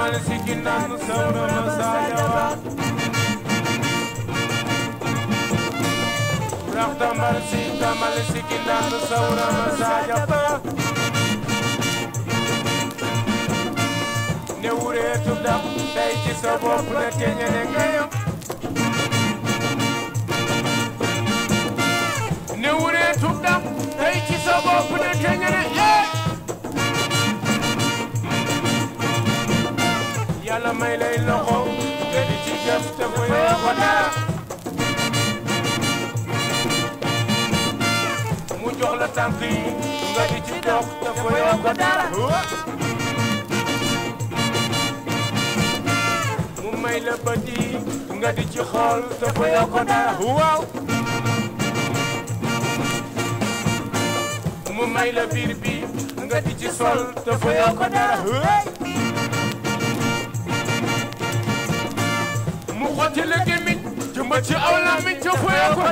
kamal sikinan sawra masajaba kamal sikinan sawra masajaba ne wure tudam tay ci sa bopp na teñene ngayo ne wure tudam tay ci sa bopp na teñene Yàlla may lay loxo nga di ci jëf te fa yoo ko dara mu jox la tànk yi nga di ci dox te fa yoo ko dara mu may la bët yi nga di ci xool te fa yoo ko dara waaw mu may la biir bi nga di ci sol te fa yoo ko dara mu xotti la gémmiñ jëmba ci aw làmmiñ ca fuyoo ko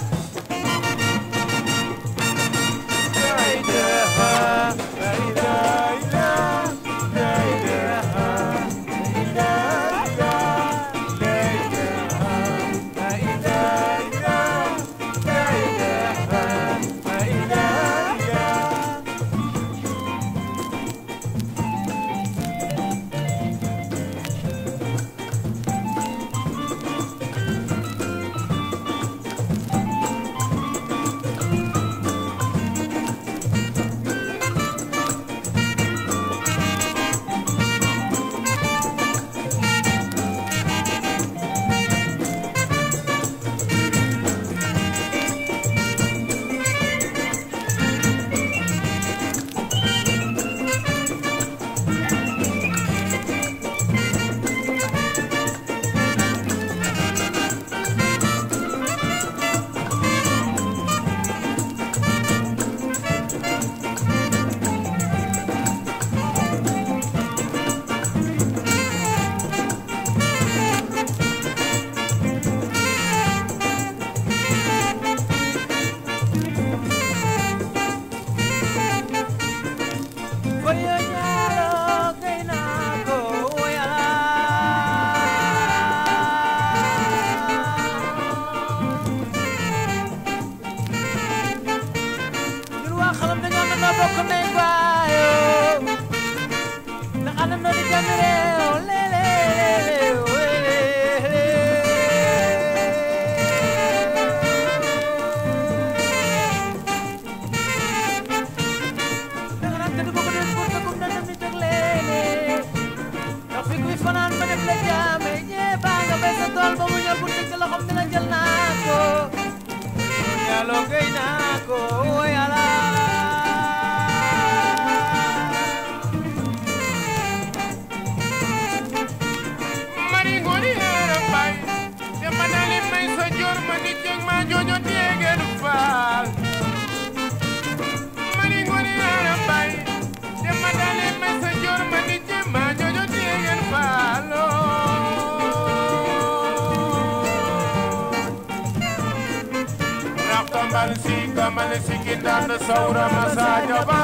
kamal sikinan sawra masajaba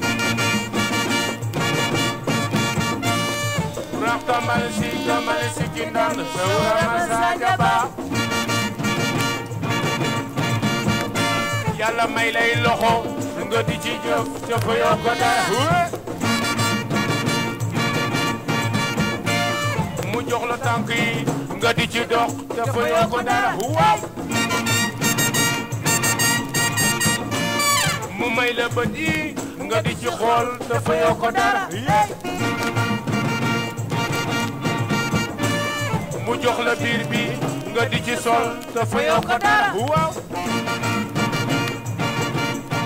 kamal sikinan sawra masajaba Yàlla may lay loxo nga di ci jëf te fa yoo ko dara mu jox la tànk yi nga di ci dox te fa yoo ko dara mu may la bët yi nga di ci xool te fa yoo ko dara mu jox la biir bi nga di ci sol te fa yoo ko dara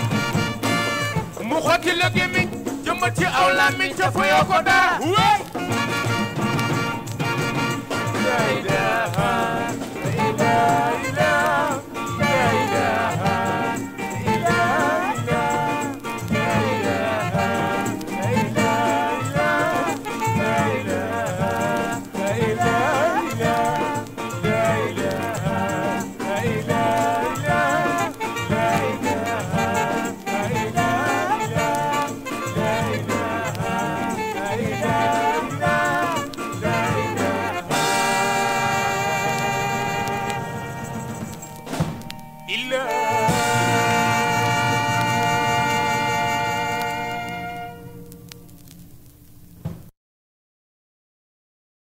mu xotti la gémmiñ jëmbat ci aw làmmiñ te fa yoo ko dara